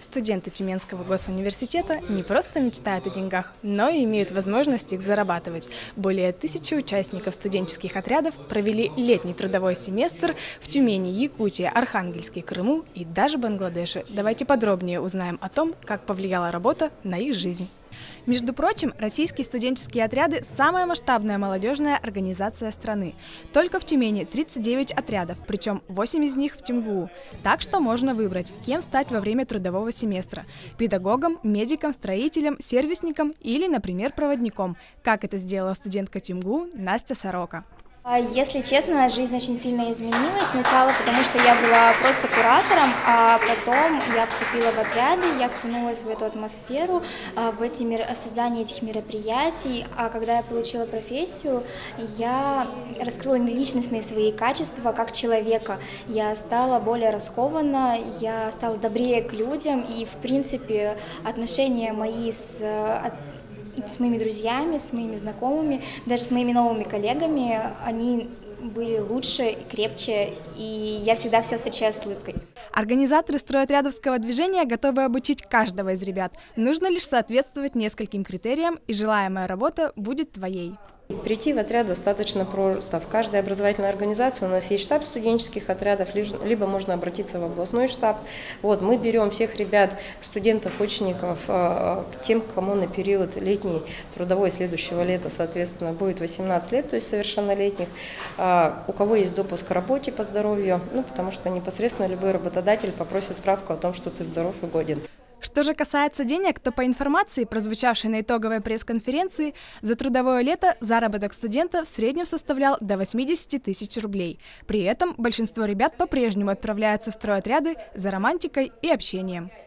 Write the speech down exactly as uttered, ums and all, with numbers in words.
Студенты Тюменского госуниверситета не просто мечтают о деньгах, но и имеют возможность их зарабатывать. Более тысячи участников студенческих отрядов провели летний трудовой семестр в Тюмени, Якутии, Архангельске, Крыму и даже Бангладеше. Давайте подробнее узнаем о том, как повлияла работа на их жизнь. Между прочим, российские студенческие отряды – самая масштабная молодежная организация страны. Только в Тюмени тридцать девять отрядов, причем восемь из них в ТюмГУ. Так что можно выбрать, кем стать во время трудового семестра – педагогом, медиком, строителем, сервисником или, например, проводником, как это сделала студентка ТюмГУ Настя Сорока. Если честно, жизнь очень сильно изменилась. Сначала потому, что я была просто куратором, а потом я вступила в отряды, я втянулась в эту атмосферу, в эти, создание этих мероприятий. А когда я получила профессию, я раскрыла личностные свои качества как человека. Я стала более раскована, я стала добрее к людям, и, в принципе, отношения мои с с моими друзьями, с моими знакомыми, даже с моими новыми коллегами, они были лучше, крепче, и я всегда все встречаю с улыбкой. Организаторы стройотрядовского движения готовы обучить каждого из ребят. Нужно лишь соответствовать нескольким критериям, и желаемая работа будет твоей. Прийти в отряд достаточно просто. В каждой образовательной организации у нас есть штаб студенческих отрядов, либо можно обратиться в областной штаб. Вот, мы берем всех ребят, студентов, учеников, к тем, кому на период летний трудовой следующего лета, соответственно, будет восемнадцать лет, то есть совершеннолетних, у кого есть допуск к работе по здоровью, ну, потому что непосредственно любой работодатель попросит справку о том, что ты здоров и годен. Что же касается денег, то по информации, прозвучавшей на итоговой пресс-конференции, за трудовое лето заработок студента в среднем составлял до восьмидесяти тысяч рублей. При этом большинство ребят по-прежнему отправляются в стройотряды за романтикой и общением.